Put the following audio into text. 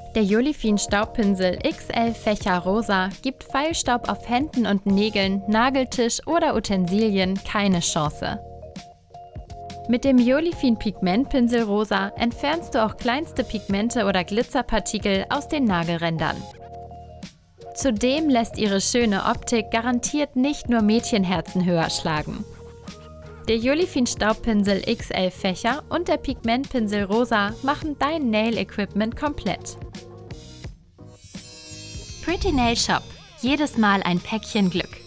Der Jolifin Staubpinsel XL Fächer Rosa gibt Feilstaub auf Händen und Nägeln, Nageltisch oder Utensilien keine Chance. Mit dem Jolifin Pigmentpinsel Rosa entfernst du auch kleinste Pigmente oder Glitzerpartikel aus den Nagelrändern. Zudem lässt ihre schöne Optik garantiert nicht nur Mädchenherzen höher schlagen. Der Jolifin Staubpinsel XL Fächer und der Pigmentpinsel Rosa machen dein Nail-Equipment komplett. Pretty Nail Shop. Jedes Mal ein Päckchen Glück.